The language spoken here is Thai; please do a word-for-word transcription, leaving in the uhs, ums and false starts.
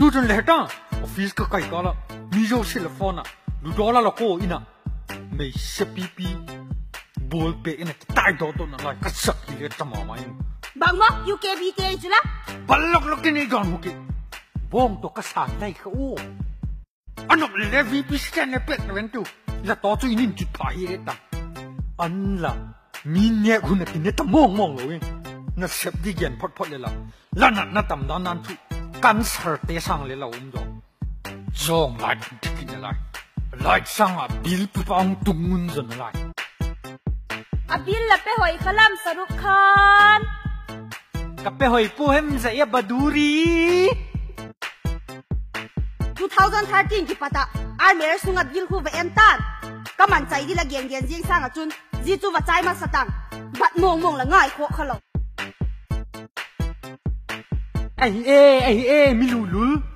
ดูจนเหล็กตั้งออฟฟิศก็ไกลก็ละมีโยชิลฟอนอ่ะดูดอลลาร์ละโก้อินะไม่เชปีปีบอลเปอินะตายตัวตัวนั่นเลยก็สักทีเลยจะมาไหมบางว่า ยู เค บี เกจุละบัลลักลักกินอีกอนมุกิบ้องตัวก็สั่งได้เขาอันนั้นเลวีพิสเซนเปิดเวนตูแล้วต่อจากนี้จุดพายเอตังอันละมีเนี่ยคุณน่ะกินเนี่ยตั้งมองมองเลยน่าเสพดีเกินพอดพอดเลยล่ะแล้วนั่นน่ะตั้งด้านนั้นทุกันเสิร์ตเตะสั่งเลยล่ะอุ้มจงจงไล่ทุกทีเลยไล่สั่งอ่ะบิลปุ๊บอังตุ้งมุนจนเลยอ่ะบิลละไปหอยขลัมสรุปคานกับไปหอยปูเห็มจะยับบดูรี two thousand thirteen की पता आर मेरे सुंगा बिल को वेंतान कमान चाइ दिला गेन गेन जिंग सांगा चुन जी चु बचाई मा सतांग बट मोंग मोंग लाง่ายโคขลอไอ้เอไอ้เอมิลูลุ